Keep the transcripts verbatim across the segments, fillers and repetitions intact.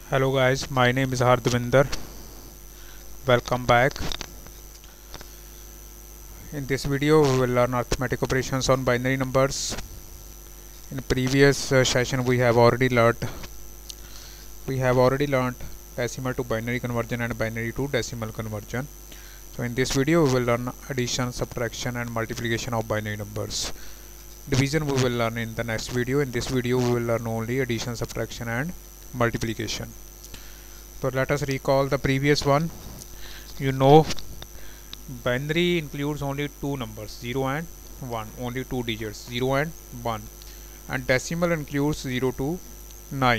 Hello guys, my name is Hardvinder. Welcome back. In this video we will learn arithmetic operations on binary numbers. In previous uh, session we have already learned we have already learned decimal to binary conversion and binary to decimal conversion. So in this video we will learn addition, subtraction and multiplication of binary numbers. Division we will learn in the next video. In this video we will learn only addition, subtraction and multiplication. So let us recall the previous one. You know, binary includes only two numbers, zero and one, only two digits, zero and one, and decimal includes zero to nine.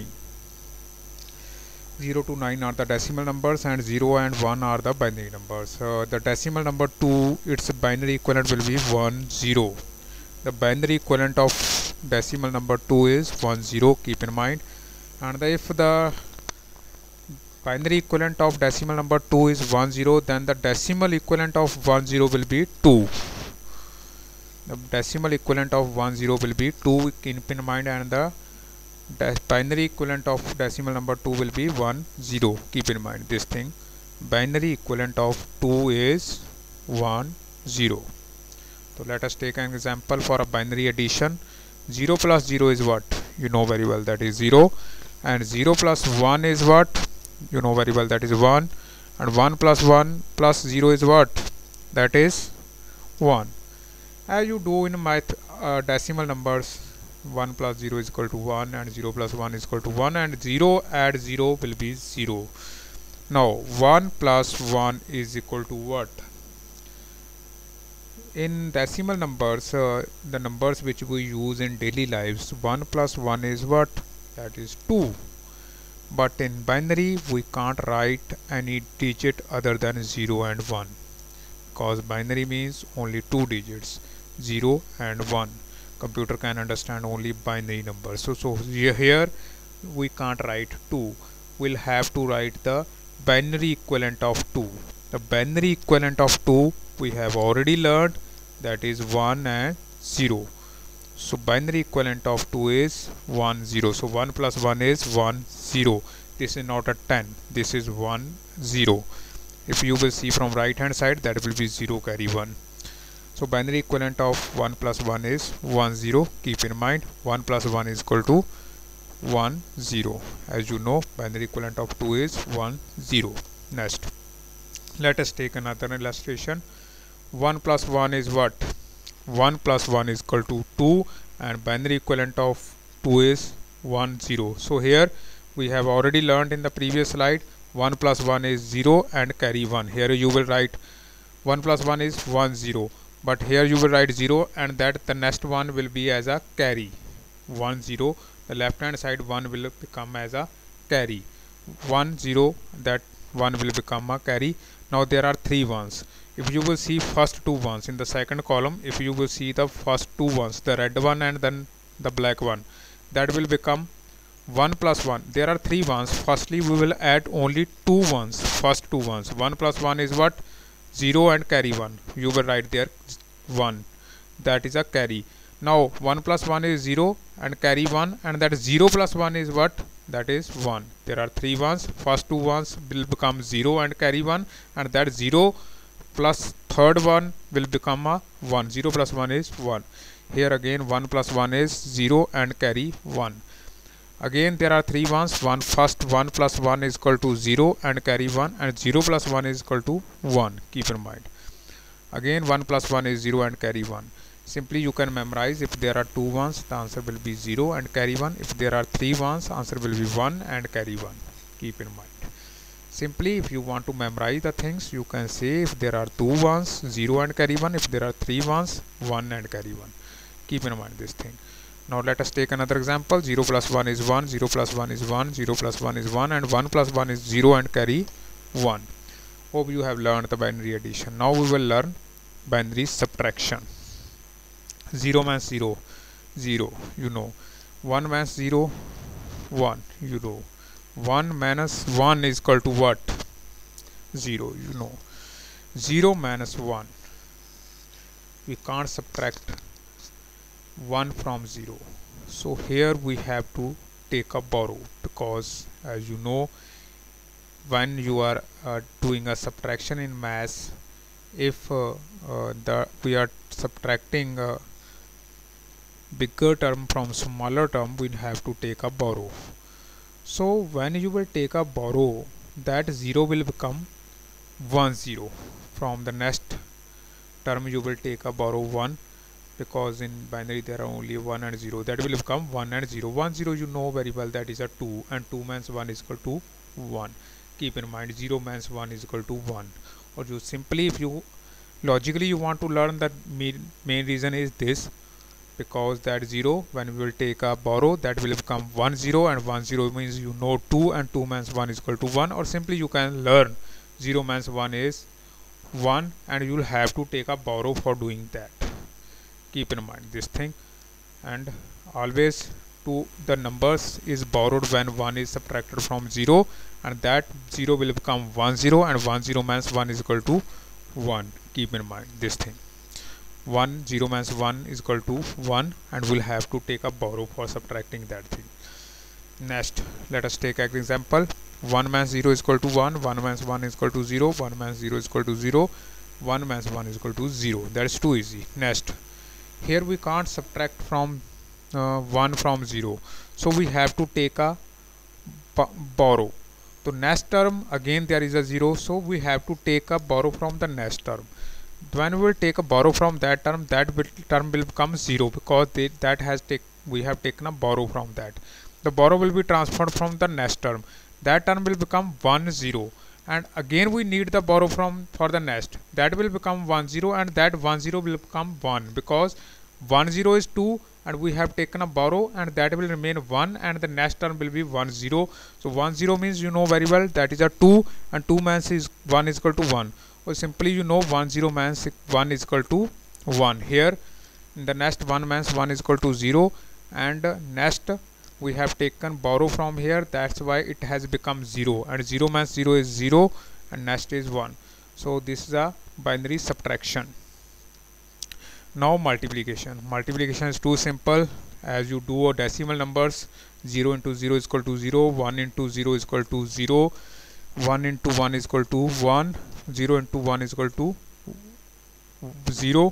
zero to nine are the decimal numbers and zero and one are the binary numbers. Uh, the decimal number two, its binary equivalent will be one zero. The binary equivalent of decimal number two is one zero, keep in mind. And if the binary equivalent of decimal number two is one zero, then the decimal equivalent of one zero will be two. The decimal equivalent of one zero will be two, keep in mind, and the binary equivalent of decimal number two will be one zero. Keep in mind this thing. Binary equivalent of two is one zero. So let us take an example for a binary addition. zero plus zero is what? You know very well, that is zero. And zero plus one is what? You know very well, that is one. And one plus one plus zero is what? That is one. As you do in math, uh, decimal numbers, one plus zero is equal to one and zero plus one is equal to one, and zero add zero will be zero. Now one plus one is equal to what? In decimal numbers, uh, the numbers which we use in daily lives, one plus one is what? That is two. But in binary we can't write any digit other than zero and one, because binary means only two digits, zero and one. Computer can understand only binary numbers. So, so here we can't write two. We'll have to write the binary equivalent of two. The binary equivalent of two we have already learned, that is one and zero. So binary equivalent of two is one zero. So one plus one is one zero. This is not a ten. This is one zero. If you will see from right hand side, that will be zero carry one. So binary equivalent of one plus one is one zero. Keep in mind, one plus one is equal to one zero. As you know, binary equivalent of two is one zero. Next, let us take another illustration. one plus one is what? one plus one is equal to two, and binary equivalent of two is one zero. So here we have already learned in the previous slide, one plus one is zero and carry one. Here you will write one plus one is one zero, but here you will write zero, and that the next one will be as a carry, one zero. The left hand side one will become as a carry, one zero, that one will become a carry. Now there are three ones. If you will see first two ones in the second column, if you will see the first two ones, the red one and then the black one, that will become one plus one. There are three ones. Firstly we will add only two ones, first two ones. one plus one is what? zero and carry one. You will write there one, that is a carry. Now one plus one is zero and carry one, and that zero plus one is what? That is one. There are three ones. First two ones will become zero and carry one, and that zero plus third one will become a one. zero plus one is one. Here again one plus one is zero and carry one. Again there are three ones. One first one plus one is equal to zero and carry one, and zero plus one is equal to one. Keep in mind. Again one plus one is zero and carry one. Simply you can memorize. If there are two ones, the answer will be zero and carry one. If there are three ones, answer will be one and carry one. Keep in mind. Simply if you want to memorize the things, you can say if there are two ones, zero and carry one. If there are three ones, one and carry one. Keep in mind this thing. Now let us take another example. zero plus one is one, zero plus one is one, zero plus one is one, and one plus one is zero and carry one. Hope you have learned the binary addition. Now we will learn binary subtraction. zero minus zero, zero, you know. one minus zero, one, you know. one minus one is equal to what? zero, you know. zero minus one. We can't subtract one from zero. So here we have to take a borrow, because as you know, when you are uh, doing a subtraction in math, if uh, uh, the we are subtracting a bigger term from smaller term, we have to take a borrow. So when you will take a borrow, that zero will become one zero. From the next term you will take a borrow one, because in binary there are only one and zero, that will become one and zero. one zero you know very well, that is a two, and two means one is equal to one. Keep in mind zero means one is equal to one. Or you simply, if you logically you want to learn, that main, main reason is this, because that zero, when we will take a borrow, that will become one zero, and one zero means you know two, and two means one is equal to one. Or simply you can learn zero means one is one, and you will have to take a borrow for doing that. Keep in mind this thing. And always to the numbers is borrowed when one is subtracted from zero, and that zero will become one zero, and one zero means one is equal to one. Keep in mind this thing. one zero means one is equal to one, and we'll have to take a borrow for subtracting that thing. Next, let us take an example. one means zero is equal to one, one means one is equal to zero, one means zero is equal to zero, one means one is equal to zero. That's too easy. Next, here we can't subtract from uh, one from zero, so we have to take a borrow. So next term, again there is a zero, so we have to take a borrow from the next term. When we will take a borrow from that term, that will, term will become zero, because they, that has take we have taken a borrow from that. The borrow will be transferred from the next term, that term will become one zero, and again we need the borrow from for the next, that will become one zero, and that one zero will become one, because one zero is two, and we have taken a borrow, and that will remain one, and the next term will be one zero. So one zero means you know very well, that is a two, and two means is one is equal to one. Or simply you know one zero means one is equal to one. Here in the next one means one is equal to zero, and uh, next we have taken borrow from here, that's why it has become zero, and zero means zero is zero, and next is one. So this is a binary subtraction. Now multiplication. Multiplication is too simple. As you do a decimal numbers, zero into zero is equal to zero, one into zero is equal to zero, one into one is equal to one, zero into one is equal to zero.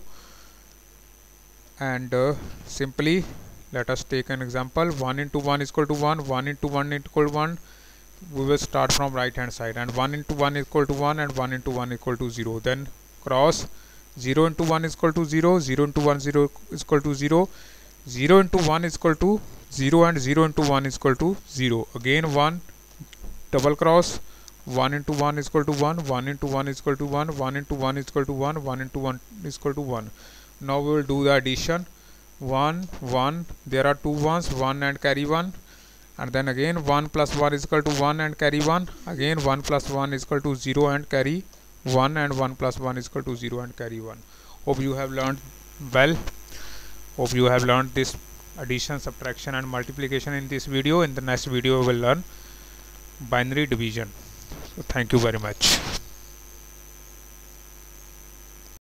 And uh, simply let us take an example. One into one is equal to one, one into one is equal to one. We will start from right hand side, and one into one is equal to one, and one into one is equal to zero. Then cross. Zero into one is equal to zero, zero into one zero is equal to zero, zero into one is equal to zero, and zero into one is equal to zero. Again one, double cross. One into one is equal to one, one into one is equal to one, one into one is equal to one, one into one is equal to one. Now we will do the addition. One, one, there are two ones, one and carry one, and then again one plus one is equal to one and carry one, again one plus one is equal to zero and carry one, and one plus one is equal to zero and carry one. Hope you have learned well. Hope you have learned this addition, subtraction and multiplication in this video. In the next video we will learn binary division. So thank you very much.